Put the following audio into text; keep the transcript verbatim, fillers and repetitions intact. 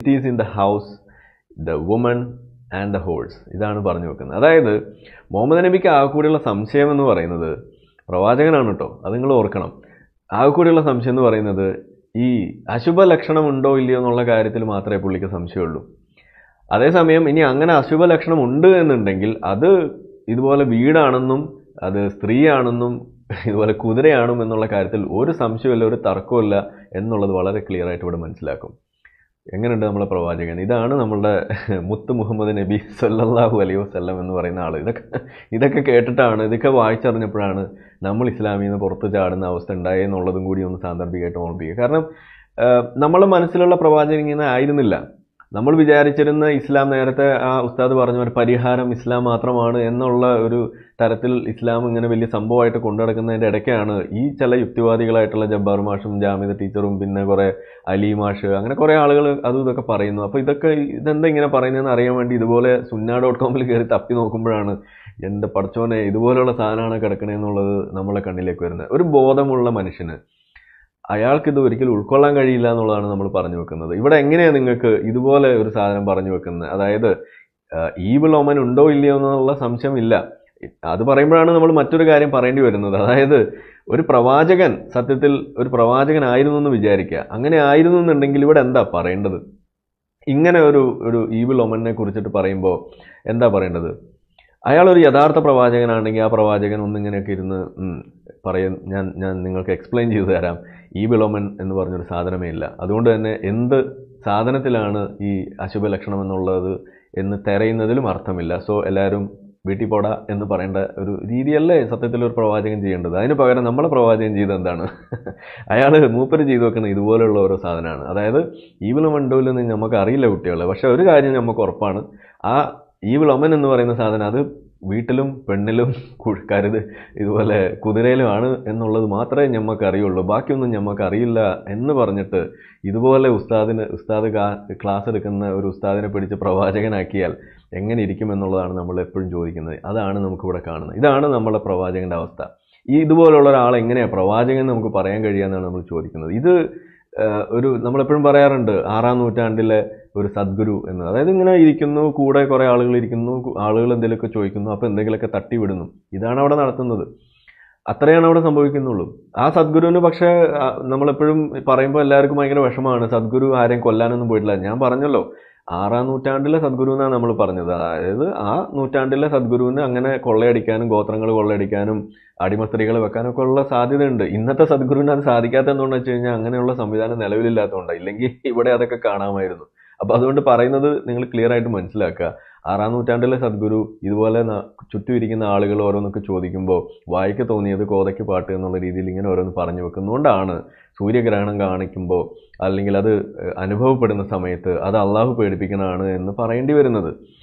Is in the house the woman and the horse. ഇതാണ് പറഞ്ഞു വെക്കുന്നത്. അതായത് മുഹമ്മദ് നബിക്ക് ആകെക്കൂടിയുള്ള സംശയം എന്ന് പറയുന്നത്, പ്രവാചകനാണ് കേട്ടോ, അത് നിങ്ങൾ ഓർക്കണം. ആകെക്കൂടിയുള്ള സംശയം എന്ന് പറയുന്നത് ഈ അശുഭ ലക്ഷണം ഉണ്ടോ ഇല്ലയോ എന്നുള്ള കാര്യത്തിൽ മാത്രമേ പുള്ളിക്ക് സംശയമുള്ളൂ. അതേസമയം ഇനി അങ്ങനെ അശുഭ ലക്ഷണം ഉണ്ട് എന്നുണ്ടെങ്കിൽ അത് ഇതുപോലെ വീടാണെന്നും അത് സ്ത്രീയാണെന്നും ഇതുപോലെ കുതിരയാണും എന്നുള്ള കാര്യത്തിൽ ഒരു സംശയമില്ല, ഒരു തർക്കമില്ല എന്നുള്ളത് വളരെ ക്ലിയർ ആയിട്ട് ഇവിടെ മനസ്സിലാക്കും. എങ്ങനെയുണ്ട് നമ്മളെ പ്രവാചകൻ? ഇതാണ് നമ്മളുടെ മുത്ത് മുഹമ്മദ് നബി സല്ലല്ലാഹു അലൈഹി വസല്ലം എന്ന് പറയുന്ന ആൾ. ഇതൊക്കെ ഇതൊക്കെ കേട്ടിട്ടാണ്, ഇതൊക്കെ വായിച്ചറിഞ്ഞപ്പോഴാണ് നമ്മൾ ഇസ്ലാമിൽ നിന്ന് പുറത്ത് ചാടുന്ന അവസ്ഥ ഉണ്ടായെന്നുള്ളതും കൂടി ഒന്ന് സാന്ദർഭികമായിട്ട് ഓർമ്മിപ്പിക്കുക. കാരണം നമ്മളെ മനസ്സിലുള്ള പ്രവാചകൻ ഇങ്ങനെ ആയിരുന്നില്ല. നമ്മൾ വിചാരിച്ചിരുന്ന ഇസ്ലാം, നേരത്തെ ആ ഉസ്താദ് പറഞ്ഞ ഒരു പരിഹാരം ഇസ്ലാം മാത്രമാണ് എന്നുള്ള ഒരു തരത്തിൽ ഇസ്ലാം ഇങ്ങനെ വലിയ സംഭവമായിട്ട് കൊണ്ടുനടക്കുന്നതിൻ്റെ ഇടയ്ക്കാണ് ഈ ചില യുക്തിവാദികളായിട്ടുള്ള ജബ്ബാർ മാഷും ജാമിദ ടീച്ചറും പിന്നെ കുറേ അലി മാഷ് അങ്ങനെ കുറേ ആളുകൾ അതും ഇതൊക്കെ പറയുന്നു. അപ്പോൾ ഇതൊക്കെ ഇതെന്താ ഇങ്ങനെ പറയുന്നതെന്ന് അറിയാൻ വേണ്ടി ഇതുപോലെ സുന്ന ഡോട്ട് കോമിൽ കയറി തപ്പി നോക്കുമ്പോഴാണ് എൻ്റെ പടച്ചോനെ ഇതുപോലെയുള്ള സാധനമാണ് കിടക്കണേന്നുള്ളത് നമ്മളെ കണ്ണിലേക്ക് വരുന്നത്. ഒരു ബോധമുള്ള മനുഷ്യന് അയാൾക്കിത് ഒരിക്കലും ഉൾക്കൊള്ളാൻ കഴിയില്ല എന്നുള്ളതാണ് നമ്മൾ പറഞ്ഞു വെക്കുന്നത്. ഇവിടെ എങ്ങനെയാണ് നിങ്ങൾക്ക് ഇതുപോലെ ഒരു സാധനം പറഞ്ഞു വെക്കുന്നത്? അതായത് ഈവിൾ ഒമൻ ഉണ്ടോ ഇല്ലയോ എന്നുള്ള സംശയമില്ല. അത് പറയുമ്പോഴാണ് നമ്മൾ മറ്റൊരു കാര്യം പറയേണ്ടി വരുന്നത്. അതായത് ഒരു പ്രവാചകൻ സത്യത്തിൽ ഒരു പ്രവാചകനായിരുന്നു എന്ന് വിചാരിക്കുക. അങ്ങനെ ആയിരുന്നു എന്നുണ്ടെങ്കിൽ ഇവിടെ എന്താ പറയേണ്ടത്? ഇങ്ങനെ ഒരു ഒരു ഈവിൾ ഒമനെ കുറിച്ചിട്ട് പറയുമ്പോൾ എന്താ പറയേണ്ടത്? അയാളൊരു യഥാർത്ഥ പ്രവാചകനാണെങ്കിൽ ആ പ്രവാചകൻ ഒന്നിങ്ങനെയൊക്കെ ഇരുന്ന് പറയും, ഞാൻ ഞാൻ നിങ്ങൾക്ക് എക്സ്പ്ലെയിൻ ചെയ്തു തരാം, ഈ വിളോമൻ എന്ന് പറഞ്ഞൊരു സാധനമേ ഇല്ല. അതുകൊണ്ട് തന്നെ എന്ത് സാധനത്തിലാണ് ഈ അശുഭ ലക്ഷണം എന്നുള്ളത് എന്ന് തിരയുന്നതിലും അർത്ഥമില്ല. സോ എല്ലാവരും വീട്ടിൽ പോടാ എന്ന് പറയേണ്ട ഒരു രീതിയല്ലേ സത്യത്തിൽ ഒരു പ്രവാചകൻ ചെയ്യേണ്ടത്. അതിന് പകരം നമ്മളെ പ്രവാചകൻ ചെയ്ത് എന്താണ്? അയാൾ മൂപ്പര് ചെയ്തു വെക്കുന്ന ഇതുപോലെയുള്ള ഓരോ സാധനമാണ്. അതായത് ഈ വിളമുണ്ടോയില്ലെന്ന് നമുക്ക് അറിയില്ല കുട്ടികളെ, പക്ഷെ ഒരു കാര്യം നമുക്ക് ഉറപ്പാണ്, ആ ഈ വിളമൻ എന്ന് പറയുന്ന സാധനം അത് വീട്ടിലും പെണ്ണിലും കരുത് ഇതുപോലെ കുതിരയിലുമാണ് എന്നുള്ളത് മാത്രമേ ഞമ്മക്ക് അറിയുള്ളൂ, ബാക്കിയൊന്നും ഞമ്മക്ക് അറിയില്ല എന്ന് പറഞ്ഞിട്ട് ഇതുപോലെ ഉസ്താദിന് ഉസ്താദ് ക്ലാസ് എടുക്കുന്ന ഒരു ഉസ്താദിനെ പിടിച്ച് പ്രവാചകനാക്കിയാൽ എങ്ങനെ ഇരിക്കും എന്നുള്ളതാണ് നമ്മൾ എപ്പോഴും ചോദിക്കുന്നത്. അതാണ് നമുക്കിവിടെ കാണുന്നത്. ഇതാണ് നമ്മളെ പ്രവാചകൻ്റെ അവസ്ഥ. ഈ ഇതുപോലുള്ള ഒരാൾ എങ്ങനെയാണ് പ്രവാചകൻ നമുക്ക് പറയാൻ കഴിയാന്നാണ് നമ്മൾ ചോദിക്കുന്നത്. ഇത് ഒരു നമ്മളെപ്പോഴും പറയാറുണ്ട് ആറാം നൂറ്റാണ്ടിലെ ഒരു സദ്ഗുരു എന്ന്. അതായത് ഇങ്ങനെ ഇരിക്കുന്നു, കൂടെ കുറേ ആളുകൾ ഇരിക്കുന്നു, ആളുകൾ എന്തെങ്കിലുമൊക്കെ ചോദിക്കുന്നു, അപ്പോൾ എന്തെങ്കിലുമൊക്കെ തട്ടി വിടുന്നു. ഇതാണ് അവിടെ നടത്തുന്നത്. അത്രയാണ് അവിടെ സംഭവിക്കുന്നുള്ളൂ. ആ സദ്ഗുരുവിന് പക്ഷേ നമ്മളെപ്പോഴും പറയുമ്പോൾ എല്ലാവർക്കും ഭയങ്കര വിഷമമാണ്. സദ്ഗുരു ആരെയും കൊല്ലാനൊന്നും പോയിട്ടില്ല. ഞാൻ പറഞ്ഞല്ലോ, ആറാം നൂറ്റാണ്ടിലെ സദ്ഗുരു എന്നാണ് നമ്മൾ പറഞ്ഞത്. അതായത് ആ നൂറ്റാണ്ടിലെ സദ്ഗുരുവിന് അങ്ങനെ കൊള്ളയടിക്കാനും ഗോത്രങ്ങൾ കൊള്ളയടിക്കാനും അടിമ സ്ത്രീകളെ വെക്കാനൊക്കെ ഉള്ള സാധ്യതയുണ്ട്. ഇന്നത്തെ സദ്ഗുരുവിന് അത് സാധിക്കാത്ത എന്തുകൊണ്ടെന്ന് വെച്ച് കഴിഞ്ഞാൽ അങ്ങനെയുള്ള സംവിധാനം നിലവിലില്ലാത്തതുകൊണ്ടാണ്. ഇല്ലെങ്കിൽ ഇവിടെ അതൊക്കെ കാണാമായിരുന്നു. അപ്പോൾ അതുകൊണ്ട് പറയുന്നത് നിങ്ങൾ ക്ലിയർ ആയിട്ട് മനസ്സിലാക്കുക. ആറാം നൂറ്റാണ്ടിലെ സദ്ഗുരു ഇതുപോലെ ചുറ്റും ഇരിക്കുന്ന ആളുകൾ ഓരോന്നൊക്കെ ചോദിക്കുമ്പോൾ വായിക്ക് തോന്നിയത് കോതയ്ക്ക് പാട്ട് എന്നുള്ള രീതിയിൽ ഇങ്ങനെ ഓരോന്ന് പറഞ്ഞു വെക്കുന്നതുകൊണ്ടാണ് സൂര്യഗ്രഹണം കാണിക്കുമ്പോൾ അല്ലെങ്കിൽ അത് അനുഭവപ്പെടുന്ന സമയത്ത് അത് അള്ളാഹു പേടിപ്പിക്കണതാണ് എന്ന് പറയേണ്ടി വരുന്നത്.